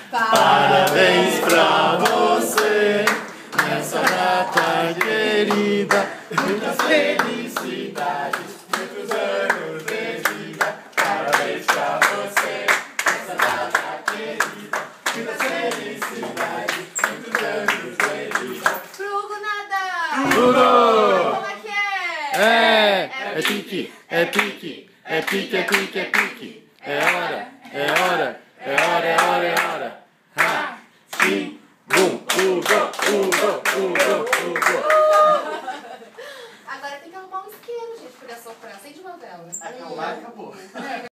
Parabéns pra você nessa data querida. Muitas felicidades, muitos anos de vida. Parabéns pra você nessa data querida. Muitas felicidades, muitos anos de vida. Pro Hugo nada! Hugo! Como é que é? É pique, é pique, é pique, é pique, é pique.